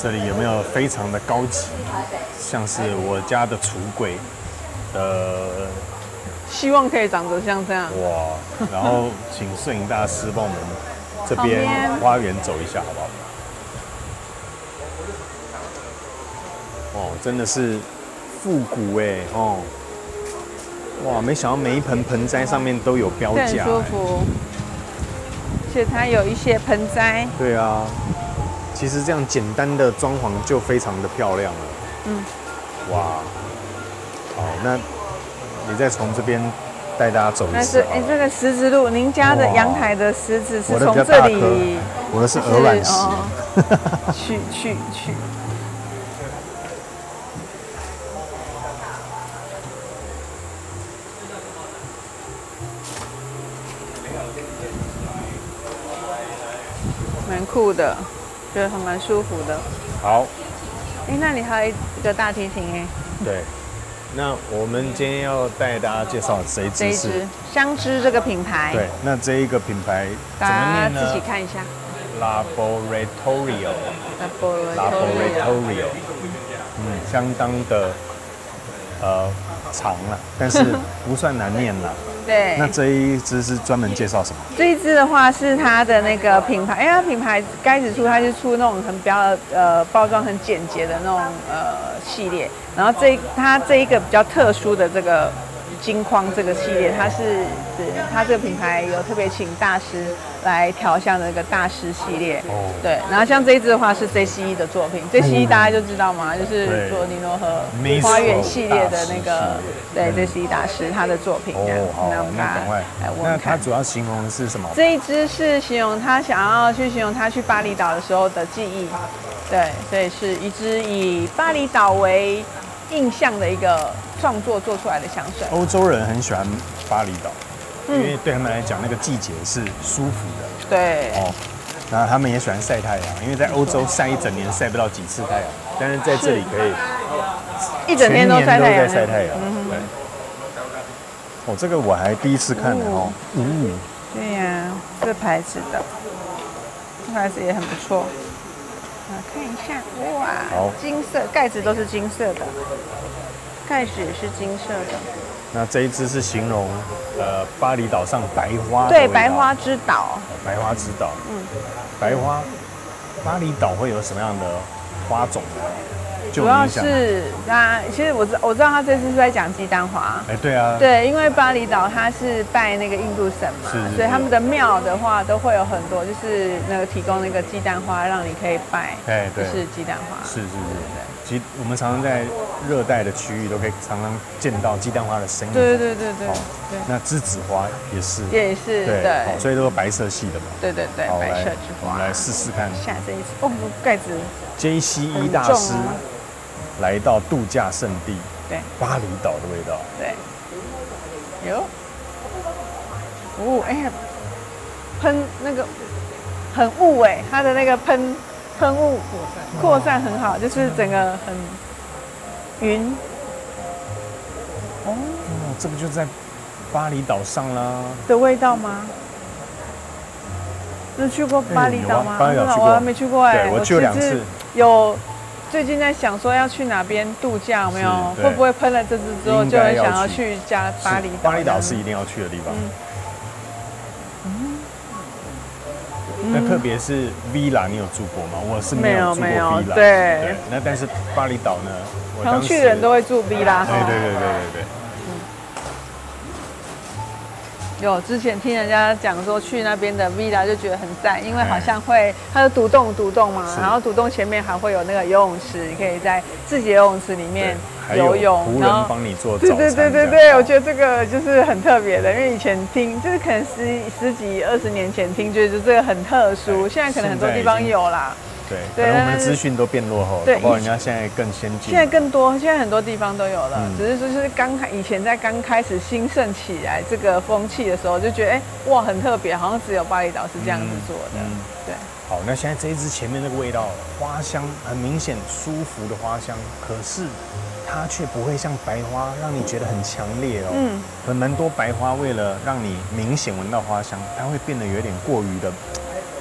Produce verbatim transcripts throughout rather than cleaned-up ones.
这里有没有非常的高级，像是我家的橱柜的？ 希望可以长得像这样。 哇！然后请摄影大师帮我们这边花园走一下，好不好？哦，真的是复古哎哦！哇，没想到每一盆盆栽上面都有标价， 很舒服。而且它有一些盆栽。 对啊，其实这样简单的装潢就非常的漂亮了。嗯。哇，好，那你再从这边带大家走一次。 哎，这个石子路，您家的阳台的石子是从这里， 我的是鹅卵石。 哦、去去去。蛮酷的，觉得还蛮舒服的。 好， 哎，那里还有一个大提琴哎。 对，那我们今天要带大家介绍这一支是香知这个品牌。 对，那这一个品牌怎么念呢？ 大家自己看一下。 Laboratorio。Laboratorio。嗯，相当的呃长了，但是不算难念了。 对， 那这一支是专门介绍什么？ 这一支的话是它的那个品牌，因为它品牌该指出它是出那种很比较呃包装很简洁的那种呃系列，然后这它这一个比较特殊的这个金框这个系列，它是它这个品牌有特别请大师来调香的一个大师系列，哦，对，然后像这一支的话是 J C E 的作品 ，J C E 大家就知道嘛，就是做尼诺河花园系列的那个，对 J C E 大师他的作品这样， 那我们赶快来闻看。那他主要形容的是什么？ 这一支是形容他想要去形容他去巴厘岛的时候的记忆，对，所以是一支以巴厘岛为印象的一个创作做出来的香水。 欧洲人很喜欢巴厘岛。因为对他们来讲，那个季节是舒服的。 对。哦， 那他们也喜欢晒太阳，因为在欧洲晒一整年晒不到几次太阳，但是在这里可以一整天都晒太阳。 在晒太阳。嗯、对。哦，这个我还第一次看呢哦。 嗯。对呀、啊，这牌子的，这牌子也很不错。啊，看一下，哇，好，金色，盖子都是金色的，盖子也是金色的。 那这一支是形容，呃，巴厘岛上白花。 对，白花之岛。 白花之岛。嗯。白花，巴厘岛会有什么样的花种呢？ 主要是它，其实我知我知道他这次是在讲鸡蛋花。 哎，对啊。 对，因为巴厘岛它是拜那个印度神嘛，所以他们的庙的话都会有很多，就是那个提供那个鸡蛋花，让你可以拜。哎，对。就是鸡蛋花。 是是是。其实我们常常在热带的区域都可以常常见到鸡蛋花的身影。 对对对对。 对。那栀子花也是。 也是。对。 所以都是白色系的嘛。 对对对。白色之花。 我们来试试看。 下这一次哦，盖子。 J C E 大师来到度假胜地。对。巴厘岛的味道。 对。有。哦，哎呀，喷那个很雾哎，它的那个喷。喷雾扩散很好，就是整个很匀。 哦，这个就在巴厘岛上啦。 的味道吗？你去过巴厘岛吗？ 巴厘岛去过， 我还没去过哎。 我去了两次。 有，最近在想说要去哪边度假，有没有？会不会喷了这支之后就很想要去加巴厘岛？ 巴厘岛是一定要去的地方。那特别是 villa， 你有住过吗？我是没有住过 villa。对。那但是巴厘岛呢？ 常去的人都会住 villa。 对对对对对对。嗯。 有之前听人家讲说去那边的 villa 就觉得很赞，因为好像会它是独栋独栋嘛，然后独栋前面还会有那个游泳池，你可以在自己的游泳池里面游泳， 湖人帮你做早餐。 对对对对对，我觉得这个就是很特别的，因为以前听就是可能十十几二十年前听，觉得这个很特殊，现在可能很多地方有啦。 对，可能我们的资讯都变落后，对，不过人家现在更先进。 现在更多，现在很多地方都有了，嗯、只是说就是刚开以前在刚开始兴盛起来这个风气的时候，就觉得哎、欸、哇很特别，好像只有巴厘岛是这样子做的。嗯嗯、对。 好，那现在这一支前面那个味道，花香很明显，舒服的花香，可是它却不会像白花让你觉得很强烈哦。嗯。很蛮多白花为了让你明显闻到花香，它会变得有点过于的。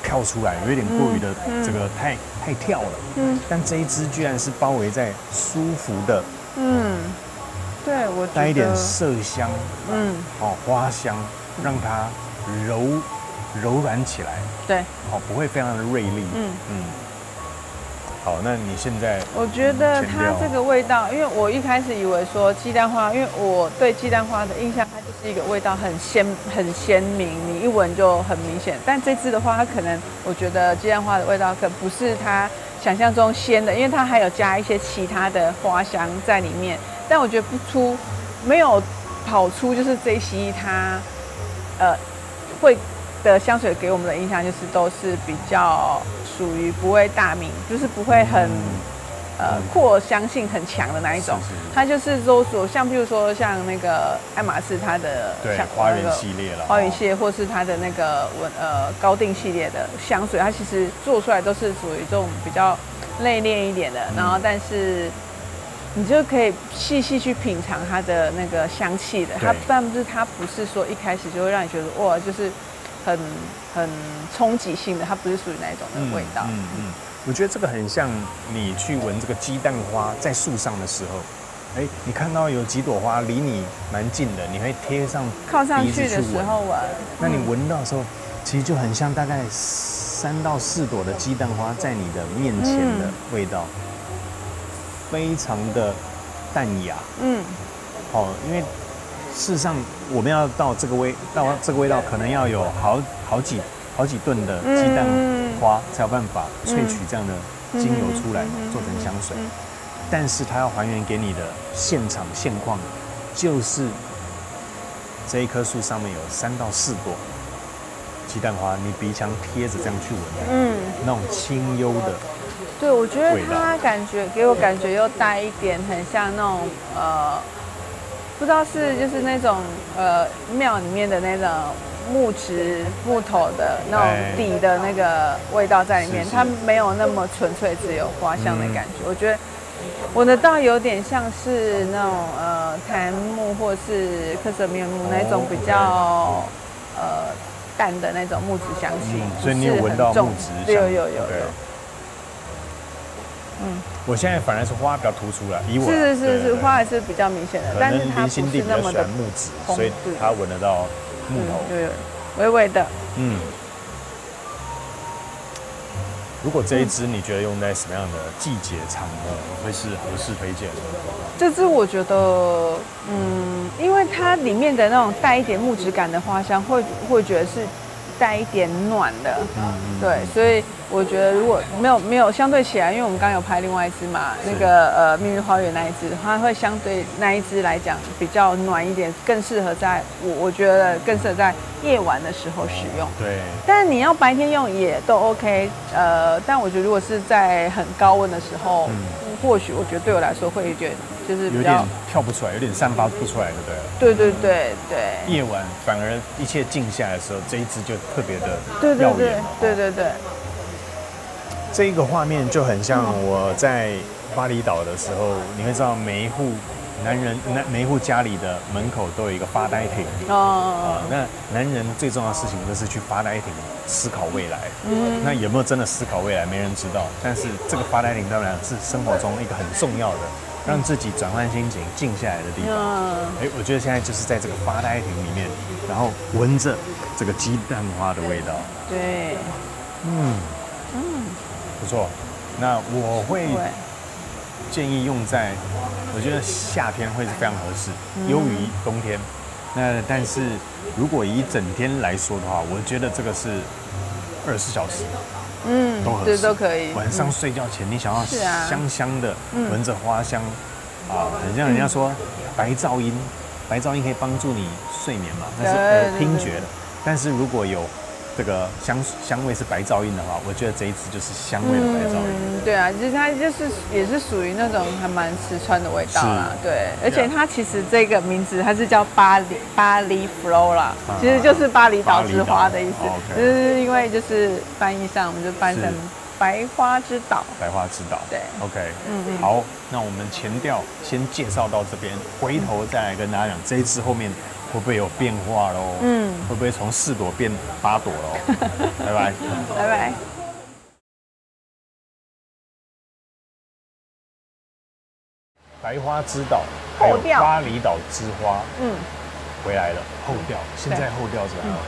跳出来，有一点过于的这个太、嗯、太跳了。嗯，但这一支居然是包围在舒服的，嗯， 对我带一点麝香，嗯，哦花香，让它柔柔软起来。 对， 哦不会非常的锐利。嗯嗯。好，那你现在？ 我觉得它这个味道，因为我一开始以为说鸡蛋花，因为我对鸡蛋花的印象，它就是一个味道很鲜、很鲜明，你一闻就很明显。但这支的话，它可能我觉得鸡蛋花的味道可不是它想象中鲜的，因为它还有加一些其他的花香在里面。但我觉得不出，没有跑出，就是 J C 它呃会的香水给我们的印象就是都是比较。属于不会大名，就是不会很、嗯、呃扩香性很强的那一种。是是是它就是说说像譬如说像那个爱马仕它的对花园系列了， 花园系列或是它的那个文呃高定系列的香水，它其实做出来都是属于这种比较内敛一点的，嗯、然后但是你就可以细细去品尝它的那个香气的。它但不是它不是说一开始就会让你觉得哇就是。很很冲击性的，它不是属于那一种的味道。嗯 嗯, 嗯， 我觉得这个很像你去闻这个鸡蛋花在树上的时候，哎，你看到有几朵花离你蛮近的，你会贴上靠上去的时候闻， 那你闻到的时候，其实就很像大概三到四朵的鸡蛋花在你的面前的味道，嗯、非常的淡雅。嗯，好、哦，因为。事实上，我们要到这个味到这个味道，可能要有好好几好几吨的鸡蛋花才有办法萃取这样的精油出来，做成香水。但是它要还原给你的现场现况，就是这一棵树上面有三到四朵鸡蛋花，你鼻腔贴着这样去闻，嗯，那种清幽的。 对，我觉得它感觉给我感觉又带一点很像那种呃。不知道是就是那种呃庙里面的那种木质木头的那种底的那个味道在里面，它没有那么纯粹只有花香的感觉。嗯、我觉得我的倒有点像是那种呃檀木或是克什米尔木那种比较呃淡的那种木质香气， 嗯、所以你有闻到木质香？ 有有有有。 嗯，我现在反而是花比较突出了，以我是是是是花还是比较明显的，但是它不是那么的木质，所以它闻得到木头， 有有微微的。嗯， 如果这一支你觉得用在什么样的季节场合会是合适推荐的？ 这支我觉得，嗯，因为它里面的那种带一点木质感的花香，会会觉得是带一点暖的，嗯，对，所以。我觉得如果没有没有相对起来，因为我们刚刚有拍另外一支嘛，那个呃蜜月花园那一支，它会相对那一支来讲比较暖一点，更适合在我我觉得更适合在夜晚的时候使用。 对。 但你要白天用也都 OK， 呃，但我觉得如果是在很高温的时候，嗯、或许我觉得对我来说会觉得就是比较有点跳不出来，有点散发不出来，对不对？ 对对对对。 夜晚反而一切静下来的时候，这一支就特别的对对对耀眼了。 对对对。 这一个画面就很像我在巴厘岛的时候，你会知道每一户男人、每一户家里的门口都有一个发呆亭。哦、呃。那男人最重要的事情就是去发呆亭思考未来。嗯。那有没有真的思考未来，没人知道。但是这个发呆亭当然是生活中一个很重要的，让自己转换心情、静下来的地方。嗯。哎，我觉得现在就是在这个发呆亭里面，然后闻着这个鸡蛋花的味道。 对。 嗯。嗯。不错，那我会建议用在，我觉得夏天会是非常合适，优于冬天。那但是如果以整天来说的话，我觉得这个是二十四小时，嗯，都合适， 都可以。 晚上睡觉前，你想要香香的，闻着花香，啊，很像人家说白噪音，白噪音可以帮助你睡眠嘛，那是呃听觉的。但是如果有这个香香味是白噪音的话，我觉得这一支就是香味的白噪音。嗯， 对啊，其实它就是也是属于那种还蛮实川的味道啦。对，而且它其实这个名字它是叫巴黎巴黎 Flora，、啊、其实就是巴厘岛之花的意思。哦 okay、就是因为就是翻译上我们就翻成白花之岛。 白花之岛。 对 ，OK， 嗯嗯。好，那我们前调先介绍到这边，回头再来跟大家讲这一支后面会不会有变化喽？嗯，会不会从四朵变八朵喽？拜拜， 拜拜。 白花之岛，还有巴厘岛之花，嗯，回来了，后调，现在后调子来了。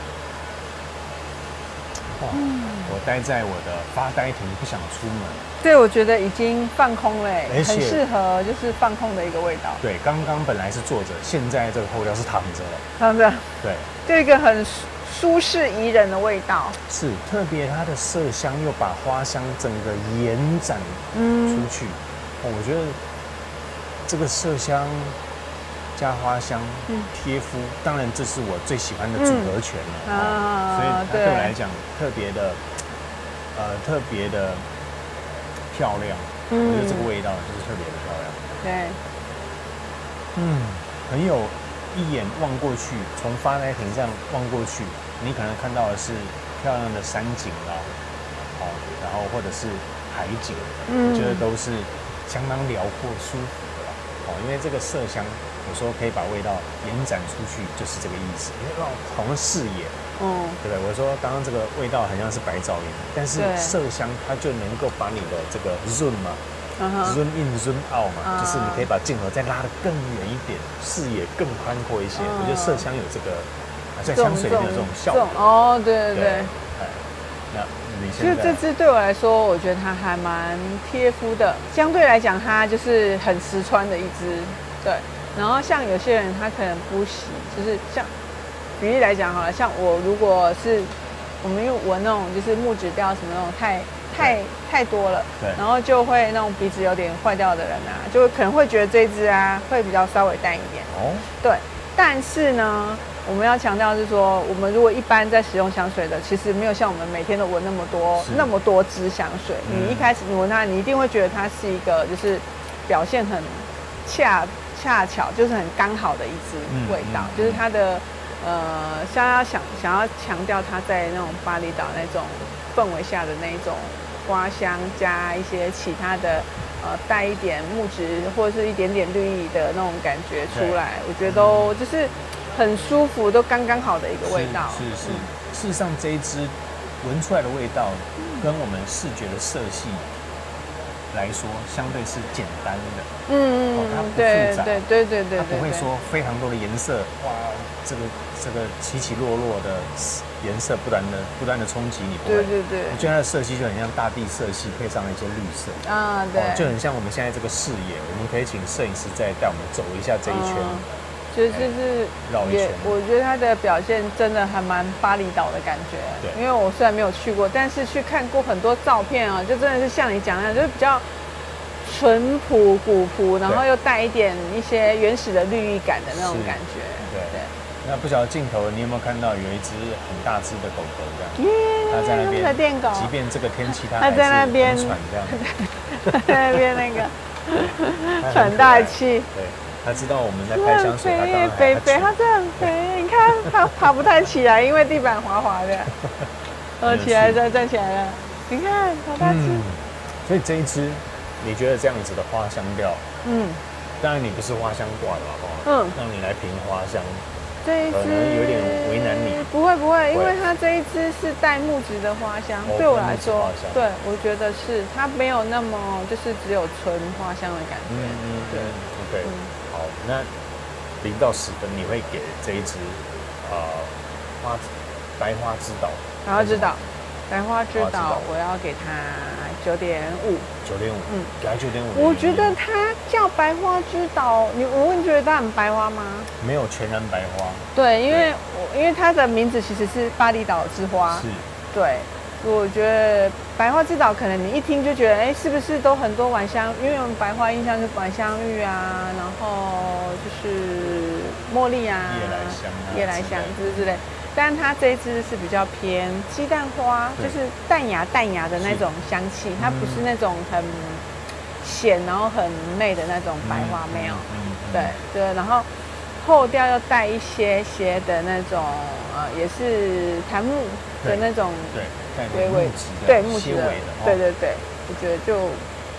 哇，我待在我的发呆亭，不想出门。 对，我觉得已经放空了，很适合就是放空的一个味道。 对，刚刚本来是坐着，现在这个后调是躺着了。 躺着。 对， 就一个很舒适宜人的味道。 是，特别它的麝香又把花香整个延展出去。哦，我觉得这个麝香加花香贴肤，当然这是我最喜欢的组合拳了。嗯、啊，所以它对我来讲特别的，呃，特别的。漂亮，嗯、我觉得这个味道就是特别的漂亮。 对， 嗯，很有一眼望过去，从发呆亭这样望过去，你可能看到的是漂亮的山景啦，好，然后或者是海景，嗯、我觉得都是相当辽阔舒服的啦。哦，因为这个麝香有时候可以把味道延展出去，就是这个意思，因为让好像视野。嗯，对不对？我说刚刚这个味道很像是白噪音，但是麝香它就能够把你的这个 zoom 嘛、uh huh. zoom in zoom out 嘛， uh huh. 就是你可以把镜头再拉得更远一点，视野更宽阔一些。Uh huh. 我觉得麝香有这个，在香水里面有这种效果。 哦，对对对。 哎，那你现在其实这支对我来说，我觉得它还蛮贴肤的，相对来讲它就是很实穿的一支。对，然后像有些人他可能不洗，就是像。举例来讲好了，像我如果是我们用闻那种就是木质调什么那种太太太多了，对，然后就会那种鼻子有点坏掉的人啊，就可能会觉得这支啊会比较稍微淡一点。哦，对，但是呢，我们要强调是说，我们如果一般在使用香水的，其实没有像我们每天都闻那么多那么多支香水。嗯、你一开始你闻它，你一定会觉得它是一个就是表现很恰恰巧，就是很刚好的一支味道，嗯嗯、就是它的。呃，像要想想要强调它在那种巴厘岛那种氛围下的那一种花香，加一些其他的呃带一点木质或者是一点点绿意的那种感觉出来，我觉得都就是很舒服，都刚刚好的一个味道。 是是是，嗯、事实上这一支闻出来的味道，跟我们视觉的色系来说，相对是简单的。嗯嗯，哦、它不复杂， 对对对对对， 它不会说非常多的颜色，哇，这个。这个起起落落的颜色不断的不断的冲击你，不会。 对对对。 我觉得它的色系就很像大地色系，配上了一些绿色啊，对、哦， 就很像我们现在这个视野。我们可以请摄影师再带我们走一下这一圈，嗯、 就就是绕一圈。 我觉得它的表现真的还蛮巴厘岛的感觉。对，因为我虽然没有去过，但是去看过很多照片啊，就真的是像你讲的，就是比较淳朴古朴，然后又带一点一些原始的绿意感的那种感觉。 对对。那不晓得镜头，你有没有看到有一只很大只的狗狗这样？它在那边，即便这个天气，它还是很喘这样。 在那边那个喘大气。 对，它知道我们在拍香水，它当然肥肥，它真的很肥。你看它爬不太起来，因为地板滑滑的。呃，起来再站起来了。你看好大只。 所以这一支，你觉得这样子的花香调？嗯，当然你不是花香挂的好不好？嗯，让你来评花香。 这一支有点为难你， 不会不会，因为它这一支是带木质的花香，哦、对我来说，对我觉得是它没有那么就是只有纯花香的感觉。嗯嗯，对 ，OK，、嗯、好，那零到十分你会给这一支呃花白花之岛？ 白花之岛，白花之岛，我要给它九点五。 九点五，嗯，给它九点五。 我觉得它叫白花之岛，你我问，你觉得它很白花吗？ 没有全然白花。 对，因为我因为它的名字其实是巴厘岛之花。是。对，我觉得白花之岛可能你一听就觉得，哎，是不是都很多晚香？因为我们白花印象是晚香玉啊，然后就是茉莉啊、 夜来香、啊、 夜来香之之类。但它这一支是比较偏鸡蛋花，就是淡雅淡雅的那种香气，它不是那种很咸然后很媚的那种白花，没有。嗯，对对，然后后调又带一些些的那种呃，也是檀木的那种， 对，微微对木质的，对对对，我觉得就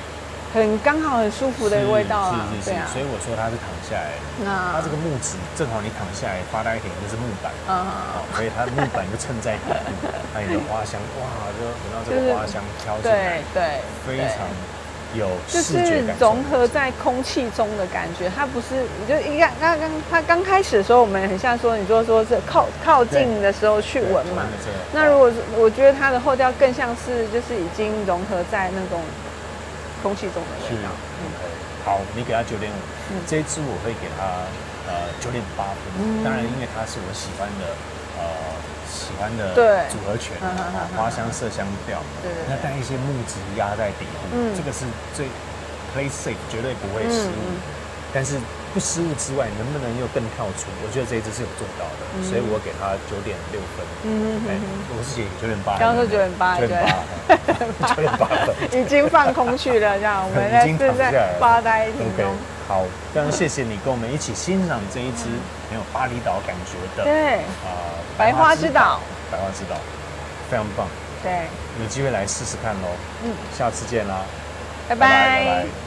很刚好很舒服的味道啊， 是是是，所以我说它是躺下来， 那它这个木质正好你躺下来发呆一点就是木板， 啊， 所以它木板就衬在底部，那你的花香哇，就闻到这个花香飘进来， 对对， 非常有就是视觉感， 融合在空气中的感觉。它不是，你就一刚刚刚它刚开始的时候，我们很像说，你说说是靠靠近的时候去闻嘛。那如果我觉得它的后调更像是就是已经融合在那种空气中的味道。 嗯，好，你给它九点五，这一支我会给它呃九点八分。嗯、当然，因为它是我喜欢的呃喜欢的组合拳，花香、色香调，那带一些木质压在底部，嗯、这个是最 play safe， 绝对不会失误。嗯、但是不失误之外，能不能又更跳出？我觉得这一支是有做到的，嗯、所以我给它九点六分。嗯嗯我是写九点八。 刚刚说九点八， 九点八，九点八分， 已经放空去了，这样我们在是在发呆亭中。 好，非常谢谢你跟我们一起欣赏这一支很有巴厘岛感觉的， 对， 啊， 白花之岛， 白花之岛，非常棒。 对， 有机会来试试看喽。嗯，下次见啦， 拜拜。